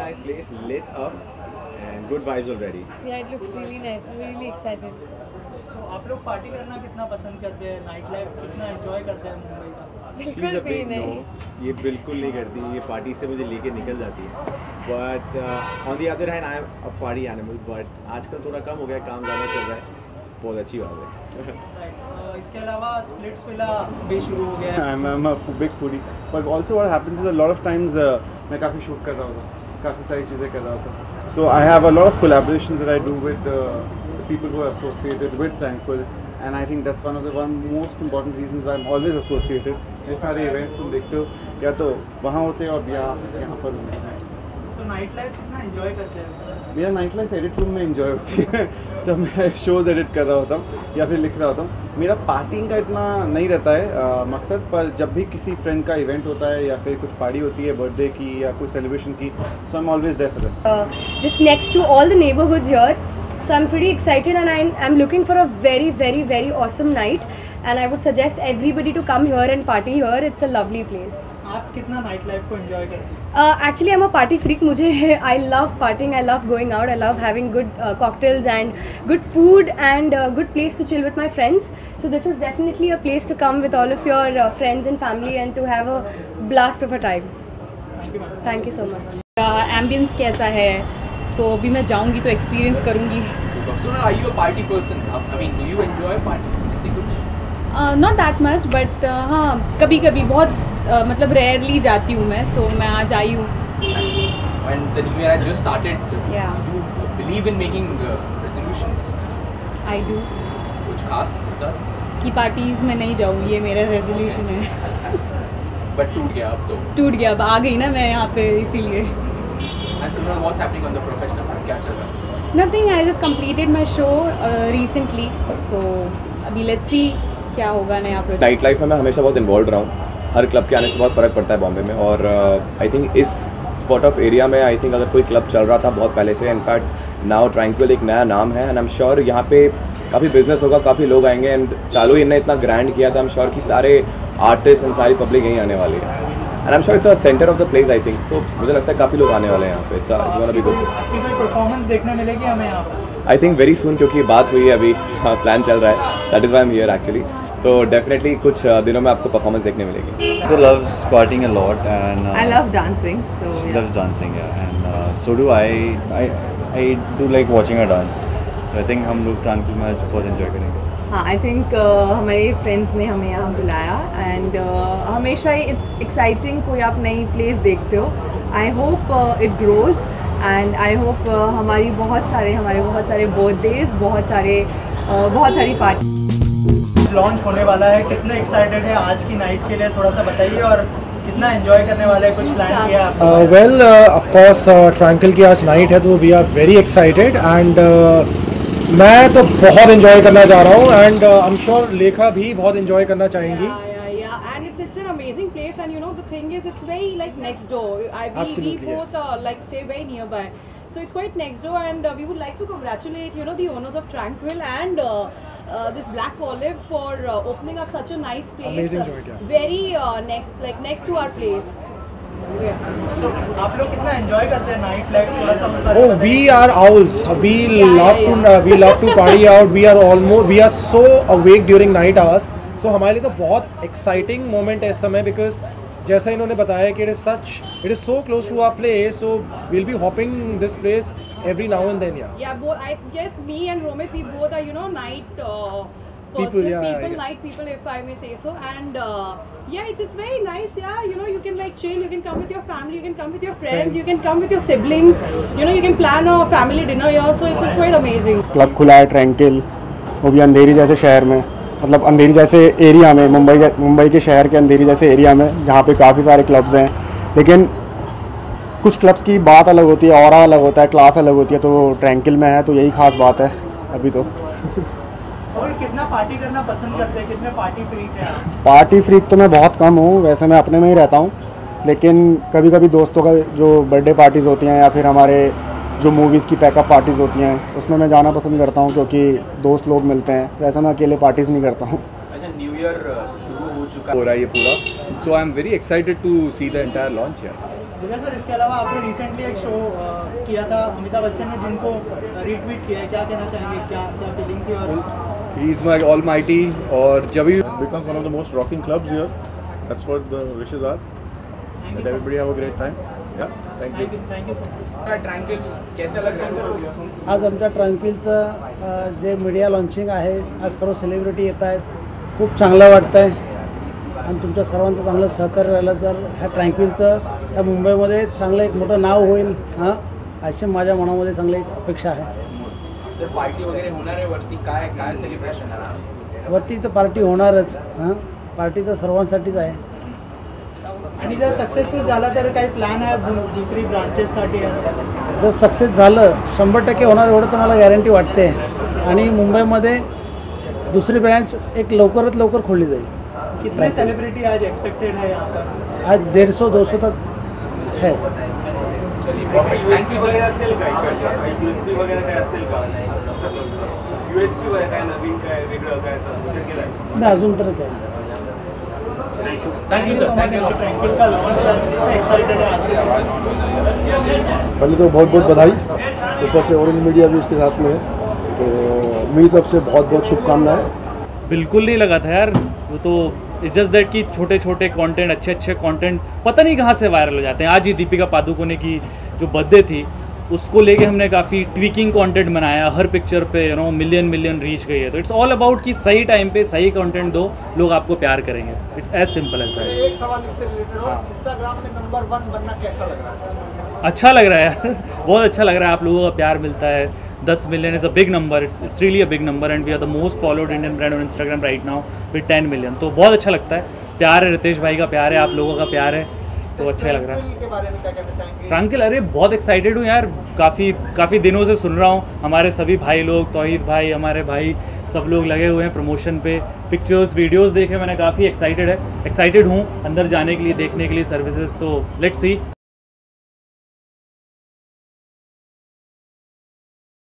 nice place, lit up, and good vibes already. Yeah, it looks really nice. I'm really excited. So आप लोग party करना कितना पसंद करते हैं, नाइट लाइफ कितना एंजॉय करते हैं मुंबई का? बिल्कुल भी नहीं। ये बिल्कुल नहीं करती, ये पार्टी से मुझे लेके निकल जाती है। But on the other hand I am a party animal, but आजकल थोड़ा कम हो गया, काम ज़्यादा चल रहा है, बहुत अच्छी बात है। इसके अलावा स्प्लिट्स विला भी शुरू हो गया है। I'm a big foodie, but also what happens is a lot of times मैं काफ़ी शूट कर रहा होता, काफ़ी सारी चीज़ें कर रहा होता, तो I have a lot of collaborations that I do with the people who are associated with Tranquil, and I think that's one of the most important reasons why I'm always associated. ये सारे events तुम देखते हो या तो वहाँ होते हैं और यहाँ पर होते हैं। So नाइट लाइफ कितना एंजॉय करते हैं? मेरा नाइट लाइफ एडिट रूम में एंजॉय होती है जब मैं शोज़ एडिट कर रहा होता हूँ या फिर लिख रहा होता हूँ। मेरा पार्टिंग का इतना नहीं रहता है मकसद, पर जब भी किसी फ्रेंड का इवेंट होता है या फिर कुछ पार्टी होती है बर्थडे की या कोई सेलिब्रेशन की, so I am always there for that. Just next to all the neighborhoods here, so I'm pretty excited and I'm looking for a very, very, very awesome night, and I would suggest everybody to come here and party here. It's a lovely place. आप कितना night life को enjoy करते हैं? Actually, I'm a party freak. I love partying. I love going out. I love having good cocktails and good food and a good place to chill with my friends. So this is definitely a place to come with all of your friends and family and to have a blast of a time. Thank you, ma'am. Thank you so much. Ambience कैसा है, तो अभी मैं जाऊंगी तो experience करूंगी। So now are you a party person? I mean, do you enjoy party? ऐसे कुछ? नॉट दैट मच, बट हाँ कभी कभी बहुत मतलब रेयरली जाती हूँ मैं, सो मैं आज आई हूँ। And the new year has just started. Yeah. You believe in making resolutions? I do कुछ खास इस साल? कि पार्टीज़ में नहीं जाऊँ, ये मेरा रेजोल्यूशन है। But टूट गया अब तो। टूट गया, अब आ गई ना मैं यहाँ पे, इसीलिए। And so now what's happening on the professional front? क्या चल रहा है? Nothing, I just completed my show recently, so अभी लेट्स सी क्या होगा नया प्रोजेक्ट। नाइट लाइफ में मैं हमेशा बहुत इन्वॉल्व रहा हूँ, हर क्लब के आने से बहुत फ़र्क पड़ता है बॉम्बे में, और आई थिंक इस स्पॉट ऑफ एरिया में आई थिंक अगर कोई क्लब चल रहा था बहुत पहले से, इनफैक्ट नाउ ट्रैंक्विल एक नया नाम है, एंड आई एम श्योर यहाँ पे काफ़ी बिजनेस होगा, काफ़ी लोग आएंगे, एंड चालू इनने इतना ग्रैंड किया था, आई एम श्योर कि सारे आर्टिस्ट एंड सारी पब्लिक यहीं आने वाली है, and I am sure it's a centre of the place I think, so मुझे लगता है काफ़ी लोग आने वाले हैं यहाँ पे। It's gonna be good. आपकी कोई परफॉर्मेंस देखने मिलेगी हमें यहाँ पर? आई थिंक वेरी सून, क्योंकि बात हुई है अभी, प्लान चल रहा है, that is why am here actually, तो डेफिनेटली कुछ दिनों में आपको परफॉर्मेंस देखने मिलेगी। So loves partying a lot, and I love dancing, so she yeah. loves dancing, yeah, and so do I. I do like watching her dance. So I think हम लोग ट्रांक्विल में आज बहुत enjoy करेंगे। हाँ, I think हमारे friends ने हमें यहाँ बुलाया, एंड हमेशा ही इट्स एक्साइटिंग कोई आप नई प्लेस देखते हो। I hope it grows, and I hope हमारे बहुत सारे बर्थडेज, बहुत सारी पार्टी लॉन्च होने वाला है, कितने एक्साइटेड है आज की नाइट के लिए, थोड़ा सा बताइए, और कितना एंजॉय करने वाले हैं, कुछ प्लान किया आपने? वेल ऑफ कोर्स ट्रैंक्विल की आज नाइट है, तो we are very excited, and मैं तो बहुत एंजॉय करना चाह रहा हूँ, एंड आई एम श्योर लेखा भी बहुत एंजॉय करना चाहेंगी। Yeah, and it's an amazing place, and you know the thing is it's very like next door. We both like stay very nearby, so it's quite next door, and we would like to congratulate the owners of Tranquil and this Black Olive for opening up such a nice place. Amazing joint, yeah. Very next to our place. So, आप लोग कितना enjoy करते हैं night life, थोड़ा सा उस बारे Oh, में we बताइए। are owls. We love to party out. We are so awake during night hours. So हमारे लिए तो बहुत एक्साइटिंग मोमेंट है इस समय, बिकॉज जैसा इन्होंने बताया कि it is so close to our place, so we'll be hopping this place every now and then, yeah. Yeah, both. I guess me and Romit, we both are night People, yeah, night people, if I may say so, and yeah, it's very nice. Yeah, you can like chill, you can come with your family, you can come with your friends, you can come with your siblings, you can plan a family dinner here, so it's quite amazing. Club खुला है tranquil, वो भी अंधेरी जैसे शहर में, मतलब अंधेरी जैसे area में, मुंबई के शहर के अंधेरी जैसे एरिया में, जहाँ पे काफ़ी सारे क्लब्स हैं, लेकिन कुछ क्लब्स की बात अलग होती है, ऑरा अलग होता है, क्लास अलग होती है, तो ट्रैंक्विल में है, तो यही खास बात है अभी तो। और कितना पार्टी करना पसंद करते हैं, कितने पार्टी फ्रीक हैं आप? पार्टी फ्रीक तो मैं बहुत कम हूँ, वैसे मैं अपने में ही रहता हूँ, लेकिन कभी कभी दोस्तों का जो बर्थडे पार्टीज़ होती हैं या फिर हमारे जो मूवीज़ की पैकअप पार्टीज़ होती हैं, उसमें मैं जाना पसंद करता हूँ, क्योंकि दोस्त लोग मिलते हैं, वैसे मैं अकेले पार्टीज़ नहीं करता हूँ। अच्छा, न्यू ईयर शुरू हो चुका हो रहा है ये पूरा, so I am very excited to see the entire launch यार। दिव्या सर, इसके अलावा आपने रिसेंटली एक शो किया था अमिताभ बच्चन ने, जिनको रीट्वीट किया है, क्या कहना चाहेंगे, क्या क्या फीलिंग थी? और He is my almighty, और जब भी becomes one of the most rocking clubs here, that's what the wishes are. That everybody have a great time. Yeah, thank you. Thank you so much. Tranquil कैसा लग रहा है? आज आमच्या ट्रँक्विलचं जे मीडिया लॉन्चिंग आहे, आज सर्व सेलिब्रिटी येत आहेत, खूप चांगलं वाटतं आहे आणि तुमच्या सर्वांचं चांगलं सहकार्य राहिलं तर ह्या ट्रँक्विलचं ह्या मुंबईमध्ये चांगलं एक मोठं नाव होईल, हां अशी माझ्या मनामध्ये चांगली एक अपेक्षा आहे. सर पार्टी वगैरे होणार आहे वरती, काय काय सेलिब्रेशन आहे? वरती तर पार्टी होणारच, हां पार्टी तर सर्वांसाठीच आहे. आणि जर सक्सेसफुल झाला तर काही प्लॅन आहे दुसरी ब्रांचेससाठी? जर सक्सेस झालं 100% होणार एवढं तर मला गॅरंटी वाटते. आणि मुंबईमध्ये दुसरी ब्रँच एक लवकरात लवकर खोलली जाईल. कितने सेलिब्रिटी आज एक्सपेक्टेड है यहाँ पर? आज 150-200 तक है. Thank you sir. असेल काय यूएसपी वगैरे काय असेल का? यूएसपी वगैरे काय नवीन काय वेगळं काय असं विचार केलाय? नाही अजून तर काय. Thank you sir. थँक्यू. ट्रँक्विल का लॉन्च आज कितना एक्साइटेड है आज के? पहले तो बहुत बहुत बधाई, ऊपर से ऑरेंज मीडिया भी इसके साथ में है, तो मेरी तरफ से बहुत बहुत शुभकामनाएं. बिल्कुल नहीं लगा था यार, वो तो इट्स जस्ट दैट कि छोटे छोटे कंटेंट, अच्छे अच्छे कंटेंट पता नहीं कहाँ से वायरल हो जाते हैं. आज ही दीपिका पादुकोणे की जो बर्थडे थी उसको लेके हमने काफ़ी ट्विकिंग कंटेंट बनाया, हर पिक्चर पे मिलियन रीच गई है. तो इट्स ऑल अबाउट कि सही टाइम पे सही कंटेंट दो, लोग आपको प्यार करेंगे. It's as simple as that. एक सवाल इससे रिलेटेड हो, इंस्टाग्राम में नंबर 1 बनना कैसा लग रहा है? अच्छा लग रहा है यार, बहुत अच्छा लग रहा है. आप लोगों का प्यार मिलता है. 10 million is a big number. It's really a big number and we are the most followed Indian brand on Instagram right now with 10 million. तो बहुत अच्छा लगता है. प्यार है, रितेश भाई का प्यार है, आप लोगों का प्यार है, तो अच्छा लग रहा है. के बारे में क्या कहना चाहेंगे? ट्रँक्विल, अरे बहुत एक्साइटेड हूँ यार. काफ़ी दिनों से सुन रहा हूँ. हमारे सभी भाई लोग, तौहीद भाई, हमारे भाई सब लोग लगे हुए हैं प्रमोशन पे. पिक्चर्स वीडियोस देखे मैंने, काफ़ी एक्साइटेड हूँ अंदर जाने के लिए, देखने के लिए सर्विसेज. तो लेट्स सी.